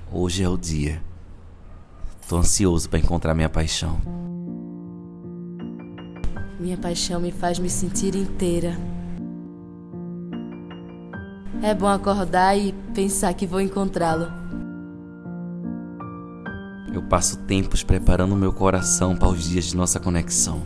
Hoje é o dia. Tô ansioso pra encontrar minha paixão. Minha paixão me faz me sentir inteira. É bom acordar e pensar que vou encontrá-lo. Eu passo tempos preparando meu coração para os dias de nossa conexão.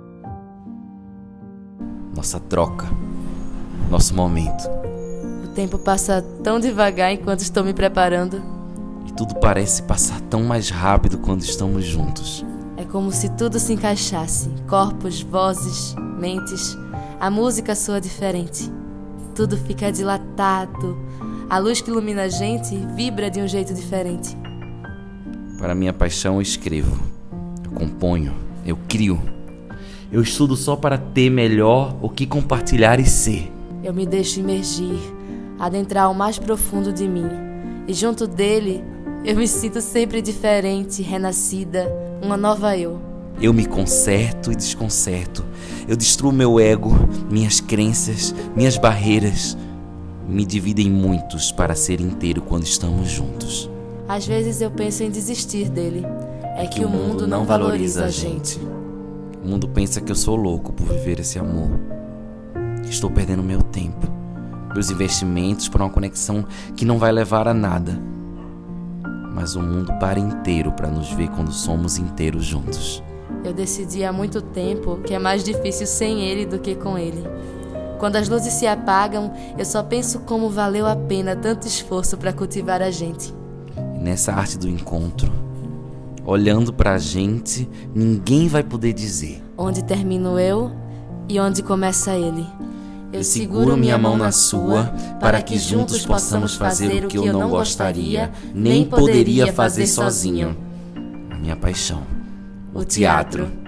Nossa troca. Nosso momento. O tempo passa tão devagar enquanto estou me preparando. E tudo parece passar tão mais rápido quando estamos juntos. É como se tudo se encaixasse. Corpos, vozes, mentes. A música soa diferente. Tudo fica dilatado. A luz que ilumina a gente vibra de um jeito diferente. Para minha paixão eu escrevo. Eu componho. Eu crio. Eu estudo só para ter melhor o que compartilhar e ser. Eu me deixo imergir, adentrar ao mais profundo de mim. E junto dele, eu me sinto sempre diferente, renascida, uma nova eu. Eu me conserto e desconcerto. Eu destruo meu ego, minhas crenças, minhas barreiras. Me divido em muitos para ser inteiro quando estamos juntos. Às vezes eu penso em desistir dele. É que o mundo não valoriza a gente. O mundo pensa que eu sou louco por viver esse amor. Estou perdendo meu tempo, meus investimentos por uma conexão que não vai levar a nada. Mas o mundo para inteiro para nos ver quando somos inteiros juntos. Eu decidi há muito tempo que é mais difícil sem ele do que com ele. Quando as luzes se apagam, eu só penso como valeu a pena tanto esforço para cultivar a gente. E nessa arte do encontro, olhando pra gente, ninguém vai poder dizer onde termino eu e onde começa ele. Eu seguro minha mão na sua para que juntos possamos fazer o que eu não gostaria, nem poderia fazer sozinho. A minha paixão, o teatro.